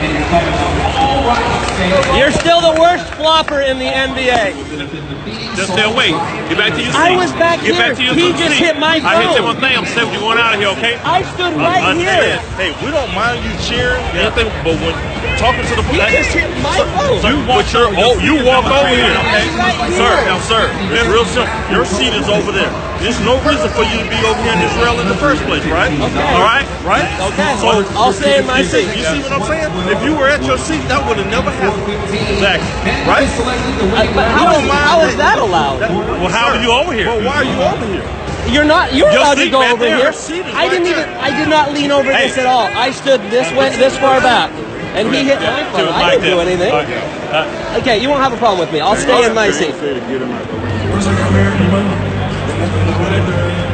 You're still the worst flopper in the NBA. Just stay away. Get back to your seat. I was back here. Get back to your He seat. just hit my phone. I hit you one thing. I'm saying you're going out of here, okay? I stood right here. Hey, we don't mind you cheering, anything, but when talking to the He just hit my phone. You walk over here, okay? Right Sir, here. now, sir, it's real simple. Your seat is over there. There's no reason for you to be over here in this rail in the first place, right? Okay. All right? Right? Okay. So I'll stay in my seat. You see what I'm saying? If you were at your seat, that would have never happened. Exactly. Right? But how is that allowed? Well, how are you over here? Well, why are you over here? You're allowed to go over here. I did not lean over this at all. I stood this far back. And he hit my phone. I didn't do anything. Okay, you won't have a problem with me. I'll stay in my seat.